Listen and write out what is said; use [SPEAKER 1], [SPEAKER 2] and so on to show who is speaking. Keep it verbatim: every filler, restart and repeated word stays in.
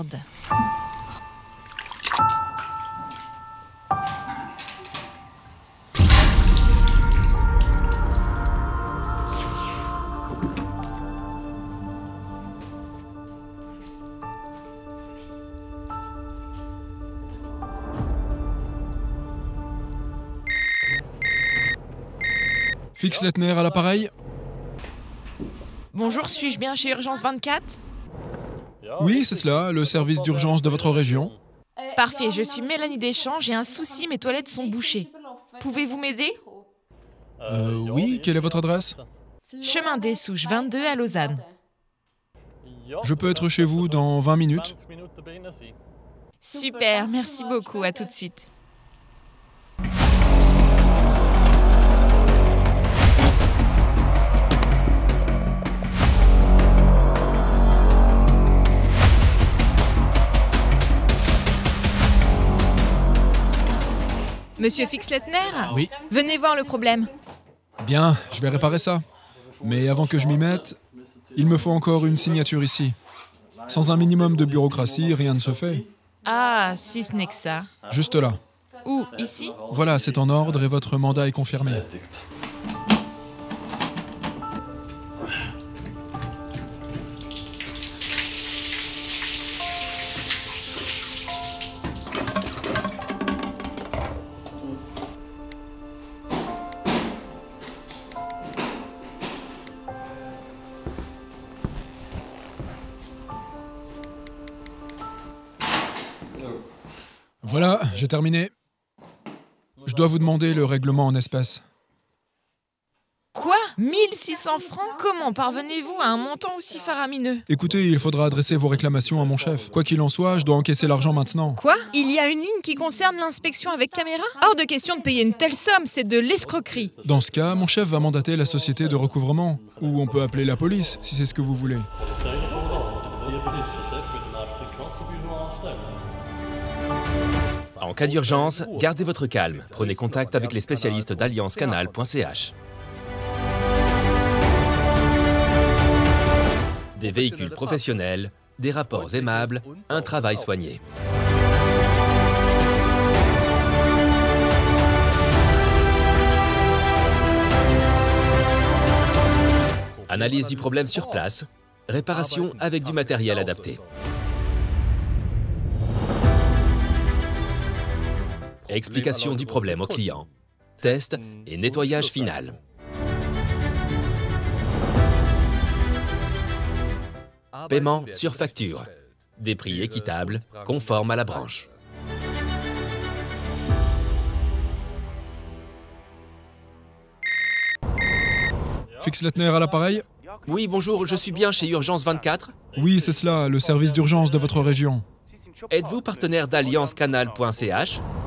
[SPEAKER 1] merde.
[SPEAKER 2] Fix Lettner à l'appareil.
[SPEAKER 1] Bonjour, suis-je bien chez Urgence vingt-quatre?
[SPEAKER 2] Oui, c'est cela, le service d'urgence de votre région.
[SPEAKER 1] Parfait, je suis Mélanie Deschamps, j'ai un souci, mes toilettes sont bouchées. Pouvez-vous m'aider?
[SPEAKER 2] Euh, oui, quelle est votre adresse?
[SPEAKER 1] Chemin des Souches vingt-deux à Lausanne.
[SPEAKER 2] Je peux être chez vous dans vingt minutes.
[SPEAKER 1] Super, merci beaucoup, à tout de suite. Monsieur Fix Lettner?
[SPEAKER 2] Oui.
[SPEAKER 1] Venez voir le problème.
[SPEAKER 2] Bien, je vais réparer ça. Mais avant que je m'y mette, il me faut encore une signature ici. Sans un minimum de bureaucratie, rien ne se fait.
[SPEAKER 1] Ah, si ce n'est que ça.
[SPEAKER 2] Juste là.
[SPEAKER 1] Où? Ici?
[SPEAKER 2] Voilà, c'est en ordre et votre mandat est confirmé. Voilà, j'ai terminé. Je dois vous demander le règlement en espèces.
[SPEAKER 1] Quoi? mille six cents francs? Comment parvenez-vous à un montant aussi faramineux?
[SPEAKER 2] Écoutez, il faudra adresser vos réclamations à mon chef. Quoi qu'il en soit, je dois encaisser l'argent maintenant.
[SPEAKER 1] Quoi? Il y a une ligne qui concerne l'inspection avec caméra? Hors de question de payer une telle somme, c'est de l'escroquerie.
[SPEAKER 2] Dans ce cas, mon chef va mandater la société de recouvrement. Ou on peut appeler la police, si c'est ce que vous voulez.
[SPEAKER 3] En cas d'urgence, gardez votre calme. Prenez contact avec les spécialistes d'alliance canal point c h. Des véhicules professionnels, des rapports aimables, un travail soigné. Analyse du problème sur place, réparation avec du matériel adapté. Explication du problème au client, test et nettoyage final. Paiement sur facture. Des prix équitables, conformes à la branche.
[SPEAKER 2] Fix Lettner à l'appareil.
[SPEAKER 3] Oui, bonjour, je suis bien chez Urgence vingt-quatre.
[SPEAKER 2] Oui, c'est cela, le service d'urgence de votre région.
[SPEAKER 3] Êtes-vous partenaire d'alliance canal point c h?